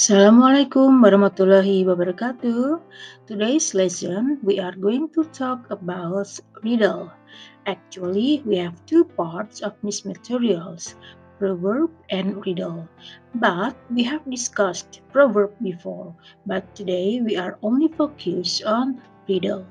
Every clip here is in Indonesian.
Assalamualaikum warahmatullahi wabarakatuh. Today's lesson we are going to talk about riddle. Actually, we have two parts of these materials, proverb and riddle. But we have discussed proverb before, but today we are only focused on riddle.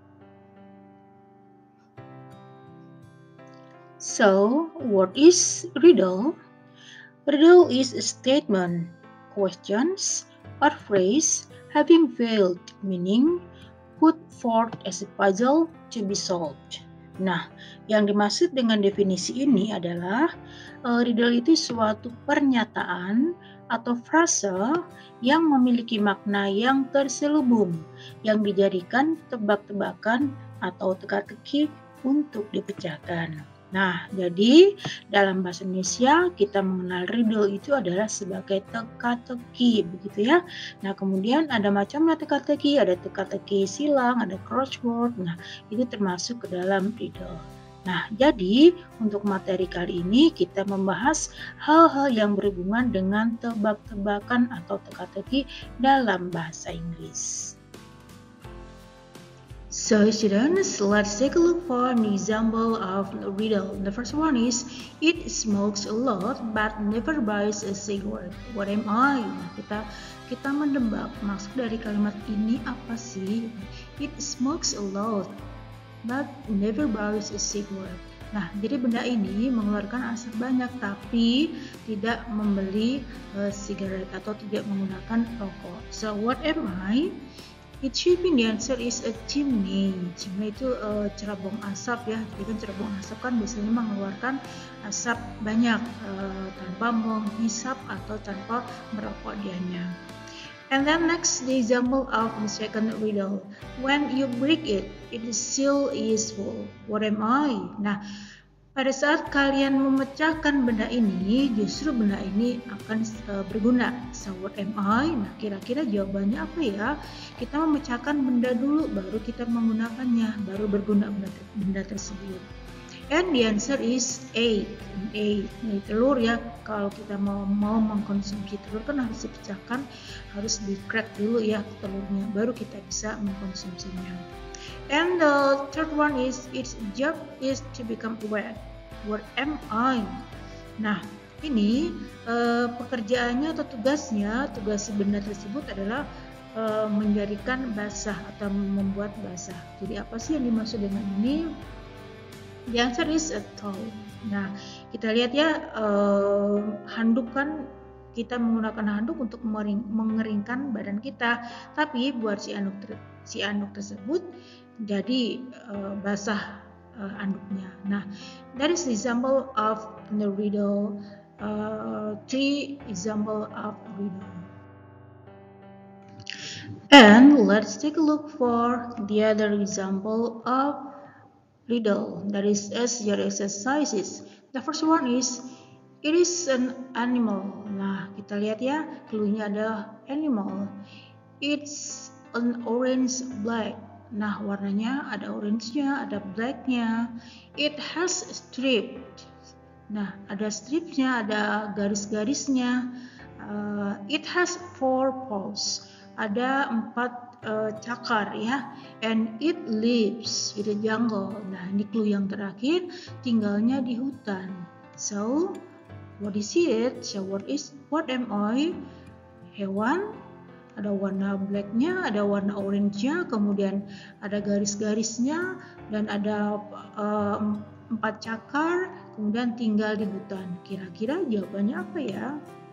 So, what is riddle? Riddle is a statement, questions, or phrase having veiled meaning put forth as a puzzle to be solved. Nah, yang dimaksud dengan definisi ini adalah riddle itu suatu pernyataan atau frase yang memiliki makna yang terselubung, yang dijadikan tebak-tebakan atau teka-teki untuk dipecahkan. Nah, jadi dalam bahasa Indonesia kita mengenal riddle itu adalah sebagai teka-teki, begitu ya. Nah, kemudian ada macamnya teka-teki, ada teka-teki silang, ada crossword. Nah, itu termasuk ke dalam riddle. Nah, jadi untuk materi kali ini kita membahas hal-hal yang berhubungan dengan tebak-tebakan atau teka-teki dalam bahasa Inggris. So students, let's take a look for an example of a riddle. The first one is, it smokes a lot but never buys a cigarette. What am I? Nah, kita mendebak maksud dari kalimat ini apa sih? It smokes a lot but never buys a cigarette. Nah, jadi benda ini mengeluarkan asap banyak tapi tidak membeli sigaret atau tidak menggunakan rokok. So what am I? It should be, the answer is a chimney. Chimney itu cerabong asap ya. Jadi kan cerabong asap kan biasanya mengeluarkan asap banyak tanpa menghisap atau tanpa merokok dianya. And then next, the example of the second riddle. When you break it, it still is full. What am I? Nah, pada saat kalian memecahkan benda ini, justru benda ini akan berguna. So what am I? Nah, kira-kira jawabannya apa ya? Kita memecahkan benda dulu, baru kita menggunakannya, baru berguna benda tersebut. And the answer is egg. Egg, ini telur ya. Kalau kita mau mengkonsumsi telur kan harus dipecahkan, harus di-crack dulu ya telurnya, baru kita bisa mengkonsumsinya. And the third one is, its job is to become wet. What am I? Nah, ini pekerjaannya atau tugas benda tersebut adalah menjadikan basah atau membuat basah. Jadi apa sih yang dimaksud dengan ini? The answer is a towel. Nah, kita lihat ya, handuk kan, kita menggunakan handuk untuk mengeringkan badan kita, tapi buat si anduk tersebut jadi basah anduknya. Nah, that is the example of the riddle. Three example of riddle. And let's take a look for the other example of riddle. That is as your exercises. The first one is, it is an animal. Nah, kita lihat ya, clue-nya ada animal. It's an orange black. Nah, warnanya ada orange-nya, ada black-nya. It has strip. Nah, ada stripnya, ada garis-garisnya. It has 4 paws. Ada 4 cakar ya. And it lives in the jungle. Nah, ini clue yang terakhir, tinggalnya di hutan. So, what is it? So, what am I? Hewan. Ada warna blacknya, ada warna orange-nya, kemudian ada garis-garisnya, dan ada 4 cakar, kemudian tinggal di hutan. Kira-kira jawabannya apa ya?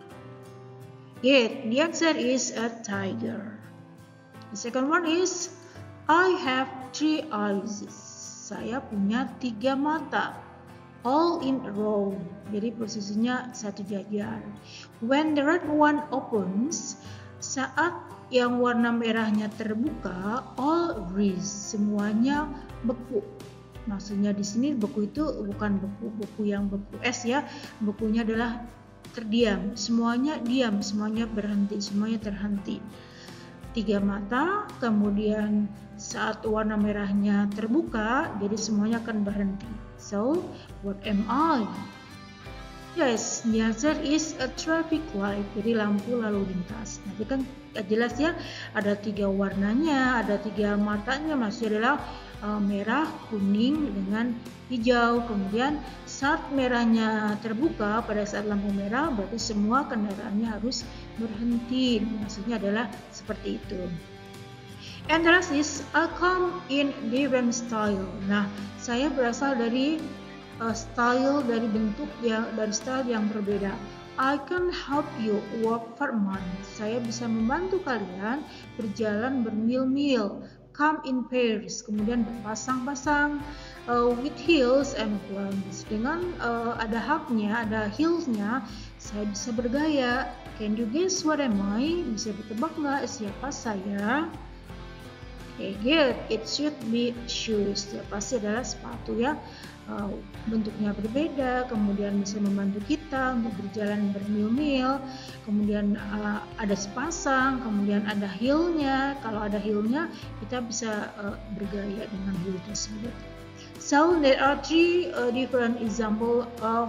The answer is a tiger. The second one is, I have 3 eyes. Saya punya 3 mata. All in a row. Jadi posisinya satu jajar. When the red one opens, saat yang warna merahnya terbuka, all freeze, semuanya beku. Maksudnya di sini beku itu bukan beku yang beku es ya. Bekunya adalah terdiam, semuanya diam, semuanya berhenti, semuanya terhenti. 3 mata, kemudian saat warna merahnya terbuka, jadi semuanya akan berhenti. So, what am I? Yes, the answer is a traffic light, jadi lampu lalu lintas. Nanti kan jelas ya, ada 3 warnanya, ada 3 matanya, maksudnya adalah merah, kuning, dengan hijau. Kemudian saat merahnya terbuka, pada saat lampu merah, berarti semua kendaraannya harus berhenti. Maksudnya adalah seperti itu. And the rest is I come in different style. Nah, saya berasal dari style, dari bentuk yang, dari style yang berbeda. I can help you walk for months. Saya bisa membantu kalian berjalan bermil-mil. Come in pairs, kemudian berpasang-pasang. With heels and flats. Dengan ada haknya, ada heelsnya, saya bisa bergaya. Can you guess what am I? Bisa ditebak nggak siapa saya? Okay, good. It should be shoes. Ya, pasti adalah sepatu ya. Bentuknya berbeda, kemudian bisa membantu kita untuk berjalan bermil-mil, kemudian ada sepasang, kemudian ada heelnya. Kalau ada heelnya, kita bisa bergaya dengan heel tersebut. So there are 3 different example of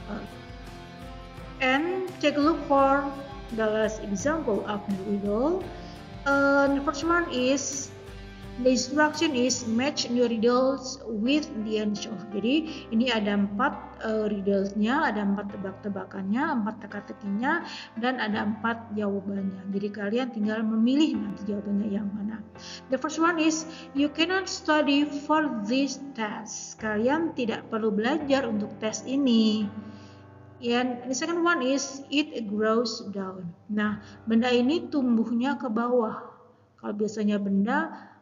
and take a look for the last example of the riddle. The first one is the instruction is match the riddles with the answer. Jadi ini ada 4 riddlesnya, ada 4 tebak-tebakannya, 4 teka-tekinya, dan ada 4 jawabannya. Jadi kalian tinggal memilih nanti jawabannya yang mana. The first one is you cannot study for this test. Kalian tidak perlu belajar untuk tes ini. And the second one is it grows down. Nah, benda ini tumbuhnya ke bawah. Kalau biasanya benda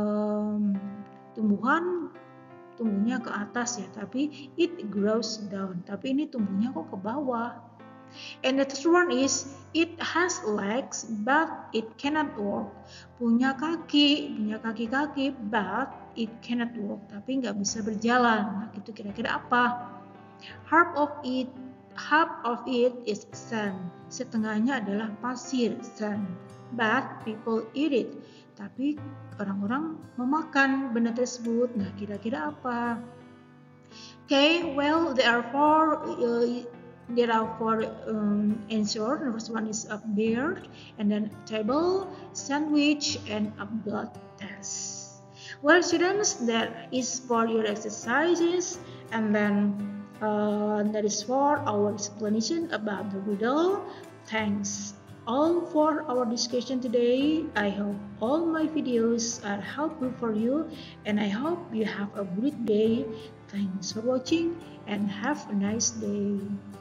tumbuhnya ke atas ya, tapi it grows down, tapi ini tumbuhnya kok ke bawah. And the third one is it has legs but it cannot walk. Punya kaki-kaki but it cannot walk, tapi nggak bisa berjalan. Nah, itu kira-kira apa? Half of it is sand. Setengahnya adalah pasir, sand. But people eat it. Tapi orang-orang memakan benda tersebut. Nah, kira-kira apa? Okay, well, there are four answers. The first one is a bear, and then table, sandwich, and a blood test. Well, students, that is for your exercises, and then that is for our explanation about the riddle. Thanks all for our discussion today. I hope all my videos are helpful for you, and I hope you have a great day. Thanks for watching and have a nice day.